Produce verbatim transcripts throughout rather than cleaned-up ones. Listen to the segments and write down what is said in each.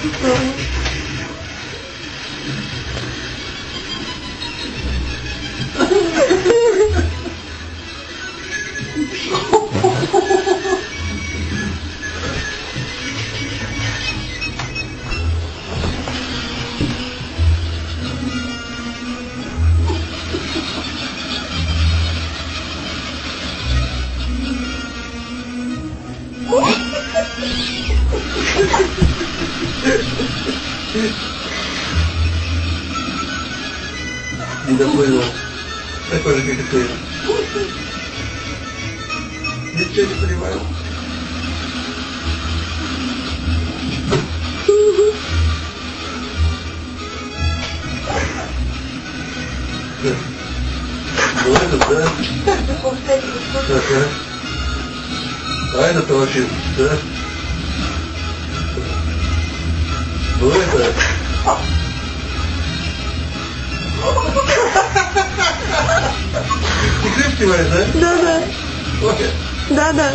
Не доплыл. Такой же, как и ты. Ничего не понимаю. Ну этот, да? Ага. А этот вообще, да? Ну это... Ты креп снимаешь, да? Да, да. Ой. Да, да.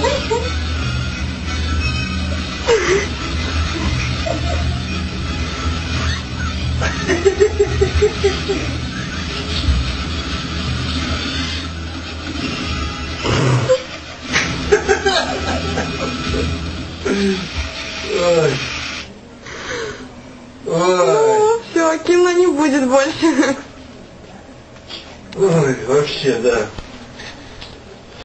Ой. Ой. Все, кино не будет больше. Ой, вообще, да.